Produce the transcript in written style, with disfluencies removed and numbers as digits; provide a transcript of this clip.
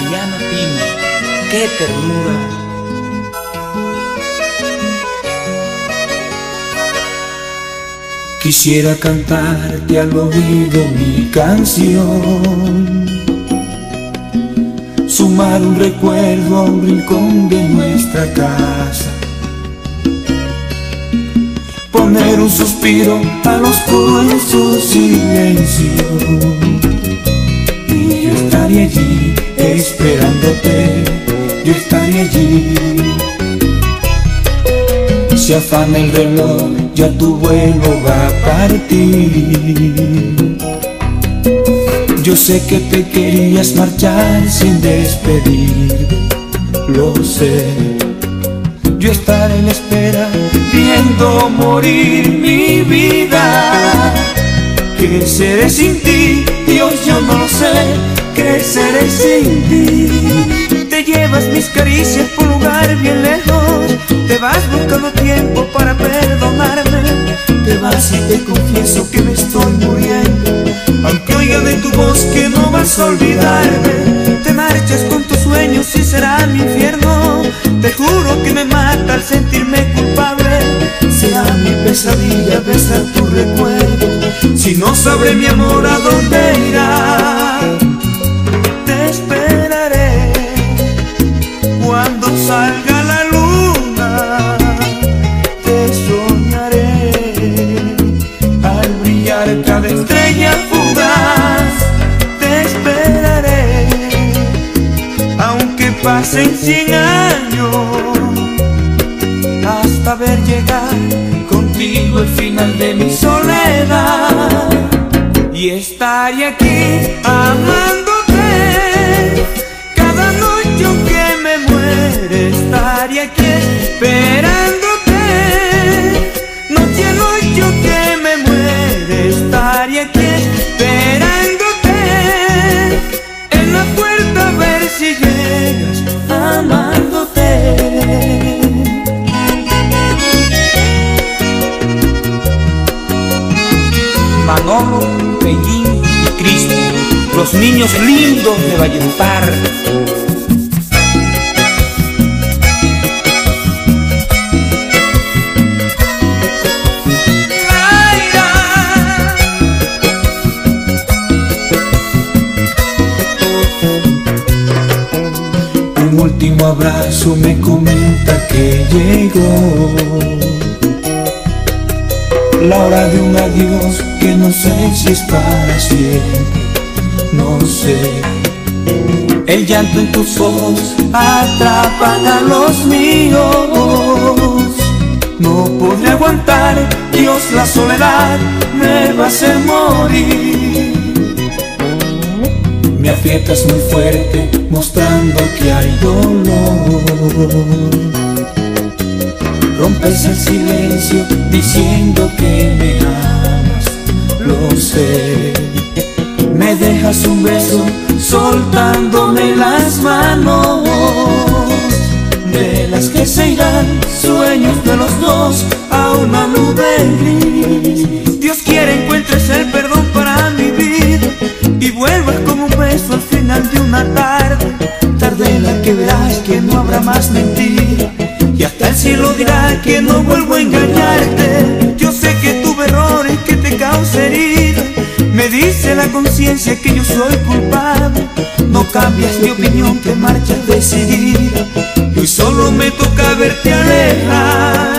Liliana Pino, qué ternura. Quisiera cantarte al oído mi canción, sumar un recuerdo a un rincón de nuestra casa, poner un suspiro al oscuro en su silencio, y yo estaría allí esperándote, yo estaría allí. Se afana el reloj, ya tu vuelo va a partir. Yo sé que te querías marchar sin despedir, lo sé. Yo estaré en espera, viendo morir mi vida. ¿Qué seré sin ti? Dios, yo no lo sé. ¿Qué seré sin ti? Te llevas mis caricias por un lugar bien lejos, te vas buscando tiempo para perdonarme. Te vas y te confieso que me estoy muriendo, aunque oiga de tu voz que no vas a olvidarme. Te marchas con tus sueños y será mi infierno. Te juro que me mata al sentirme culpable. Será mi pesadilla besar tu recuerdo. Si no sabré mi amor a dónde irá. Te esperaré cuando salga la luna. Te soñaré al brillar cada estrella fugaz. Te esperaré aunque pasen 100 años, hasta ver llegar contigo el final de mi soledad. Y estaré aquí amándote cada noche aunque me muere. Estaré aquí esperándote noche a noche aunque me muere. Estaré aquí esperándote en la puerta a ver si llegas amándote. Manolo, Pellín y Cristi, los niños lindos de Valledupar. Un último abrazo me comenta que llegó la hora de un adiós que no sé si es para siempre, no sé. El llanto en tus ojos atrapan a los míos. No podré aguantar, Dios, la soledad me va a hacer morir. Me aprietas muy fuerte mostrando que hay dolor. Rompes el silencio diciendo que me amas, lo sé. Me dejas un beso soltándome las manos, de las que se irán sueños de los dos a una nube gris. Dios quiere encuentres el perdón para mi vida y vuelvas como un beso al final de una tarde, tarde en la que verás que no habrá más mentira. Y hasta el cielo dirá que no vuelvo a engañarte. Yo sé que tuve errores que te causa herida. Me dice la conciencia que yo soy culpable. No cambias de opinión, te marchas decidida. Y hoy solo me toca verte alejar.